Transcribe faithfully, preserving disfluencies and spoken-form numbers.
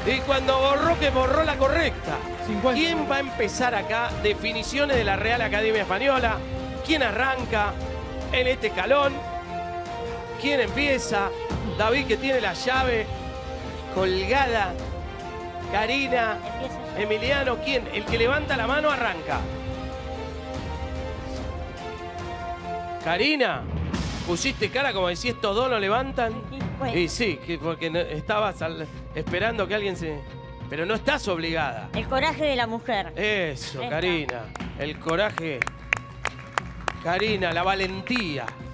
Y cuando borró, que borró la correcta. cincuenta. ¿Quién va a empezar acá? Definiciones de la Real Academia Española. ¿Quién arranca en este escalón? ¿Quién empieza? David, que tiene la llave colgada. Karina, Emiliano, ¿quién? El que levanta la mano arranca. Karina, pusiste cara como decís, estos dos no levantan. Bueno. Y sí, que porque no- estabas al- esperando que alguien se... Pero no estás obligada. El coraje de la mujer. Eso, Esta. Karina. El coraje. Karina, la valentía.